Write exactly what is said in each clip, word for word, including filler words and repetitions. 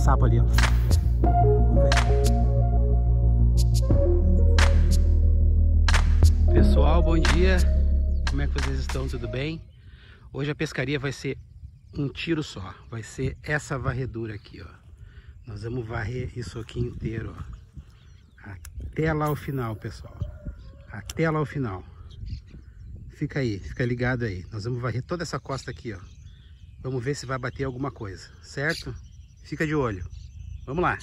sapo ali, ó. Vamos ver. Pessoal, bom dia. Como é que vocês estão? Tudo bem? Hoje a pescaria vai ser um tiro só. Vai ser essa varredura aqui, ó. Nós vamos varrer isso aqui inteiro, ó. Até lá ao final, pessoal. Até lá ao final. Fica aí, fica ligado aí. Nós vamos varrer toda essa costa aqui, ó. Vamos ver se vai bater alguma coisa, certo? Fica de olho. Vamos lá.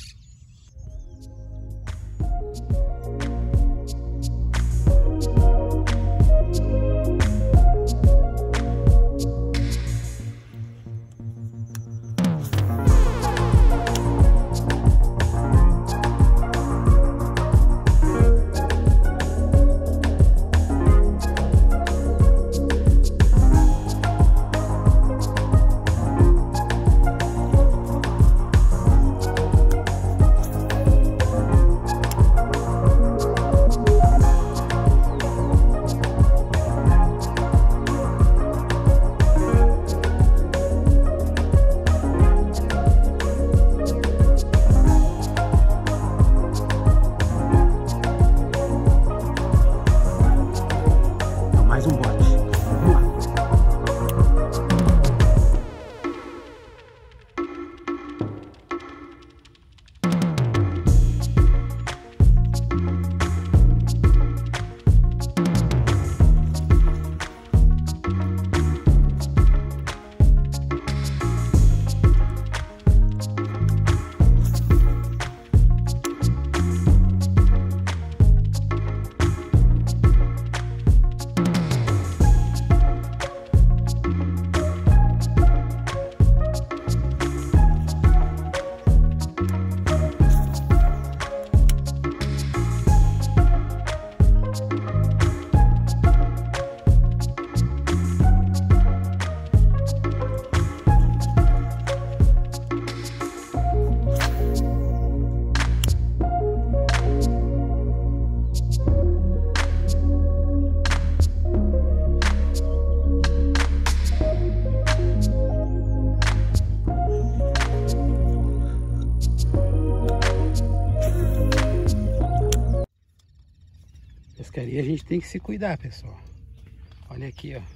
Pescaria a gente tem que se cuidar, pessoal. Olha aqui, ó.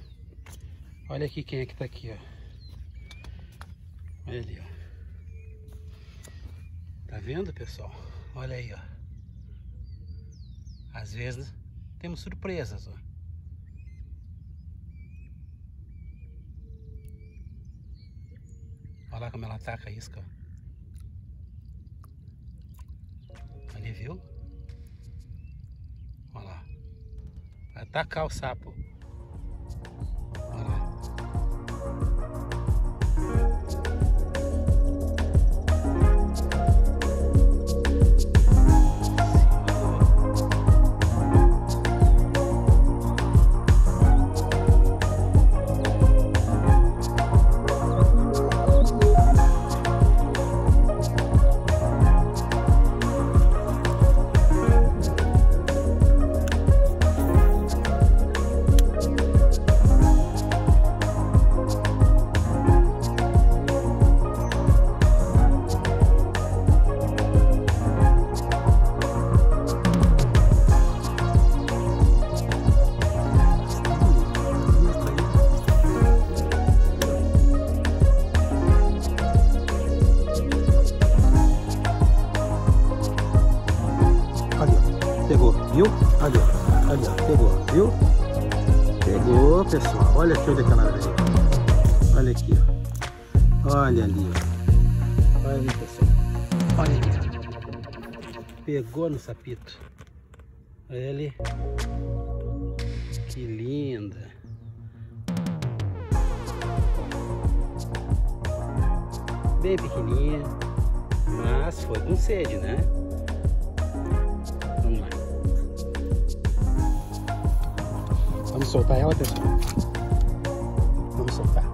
Olha aqui quem é que tá aqui, ó. Olha ali, ó. Tá vendo, pessoal? Olha aí, ó. Às vezes temos surpresas, ó. Olha lá como ela ataca a isca, ó. Ali, viu? Olha lá. Vai atacar o sapo. Olha lá. Pegou, viu? Ali, ó. Ali, ó. Pegou, viu? Pegou, pessoal. Olha aqui onde é que ela veio. Olha aqui, ó. Olha ali, ó. Olha ali, pessoal. Olha ali. Pegou no sapito. Olha ali. Que linda. Bem pequenininha. Mas foi com sede, né? Vamos lá. Vamos soltar ela, pessoal? Vamos soltar.